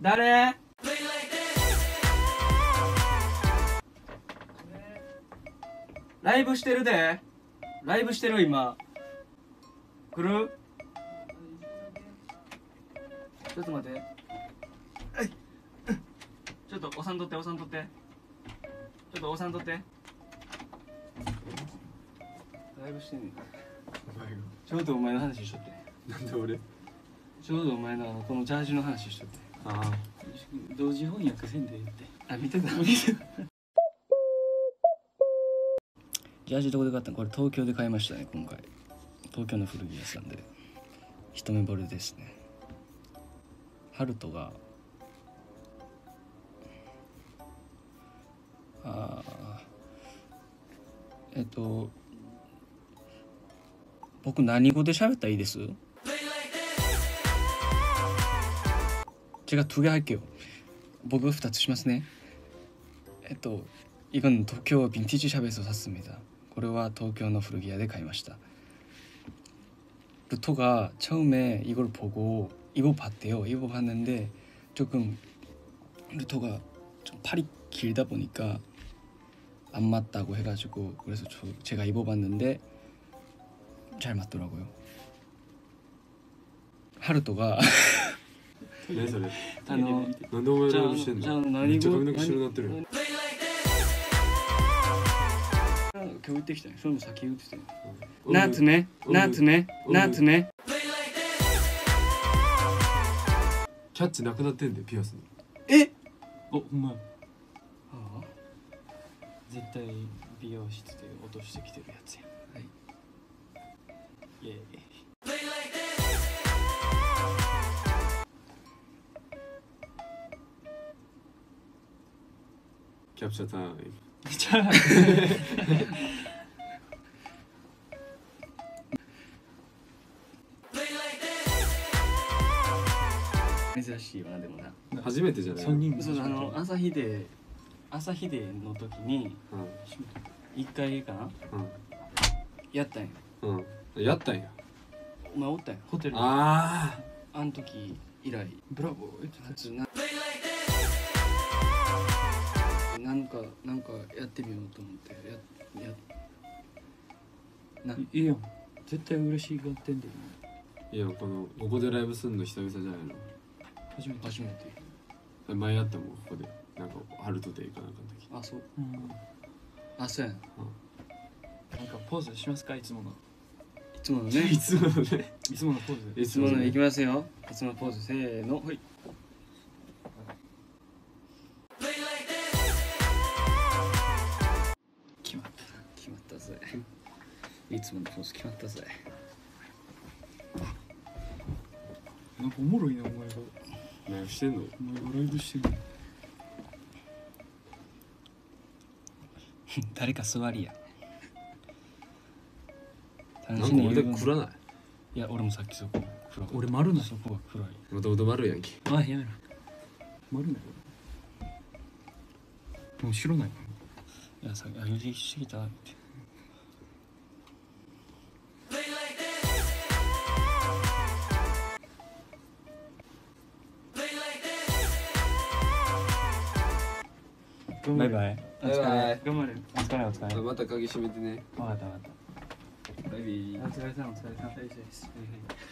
誰？ライブしてるで。ライブしてる今。来る？ちょっと待って。ちょっとおさんとっておさんとって。ちょっとおさんとって。ライブしてんねん。ちょうどお前の話しとって。 なんで俺？ ちょうどお前のこのジャージの話しとって。 ああ。 同時翻訳せんで言って。 あ、見てた。ジャージどこで買ったの？これ東京で買いましたね今回。東京の古着屋さんで一目惚れですね。ハルトが僕何語で喋ったらいいです？제가 두 개 할게요.僕2つしますね。이건 도쿄 빈티지 샵에서 샀습니다. これは東京の古着屋で買いました。루토가 처음에 이걸 보고 입어봤대요. 입어봤는데 조금 루토가 좀 팔이 길다 보니까 안 맞다고 해가지고 그래서 제가 입어봤는데 잘 맞더라고요. 하루토가 何それ？ なんでお前ライブしてんの？めっちゃ髪の毛白なってる。 今日言ってきたね。それも先言ってたよ。夏ね、夏ね、夏ね。 キャッチなくなってんでピアスの。 え？ お、ほんま。 ああ。 絶対美容室で落としてきてるやつや。 はい。 イエーイ。 キャプチャータイム。 珍しいわなでもな。 初めてじゃない？ 三人そう朝日での時に一回かなやったんや。 うんうん。やったんや。 お前おったんや。 ホテル。 ああん時以来ブラボー。 初なんかやってみようと思っていいやん。絶対嬉しがってんで。 あ。いやここでライブすんの久々じゃないの？ 初めて。 前やったもんここでなんかハルトデイかなんかの時。 あ、そう。 うん。 あ、そうやな。 なんかポーズしますか？いつもの。 いつものね。 いつものね。 いつものポーズ。 いつものいきますよ。いつものポーズせーの。はい。決まったぜ。いつものポーズ決まったぜ。 なんかおもろいなお前が。 何してんの？ お前がライブしてんの。 誰か座りや。 なんか俺だけ暗ない？ いや俺もさっきそこ黒い。 俺丸ない。 そこが黒い。 もともと丸やんけ。 あ、やめろ。丸ない。もう白ない。 いやさっきしすぎたって。バイバイ。お疲れ。 バイバイ。 頑張れ。 お疲れお疲れ。 また鍵閉めてね。 わかった。 バイビー。 お疲れさんお疲れさん。はいはい。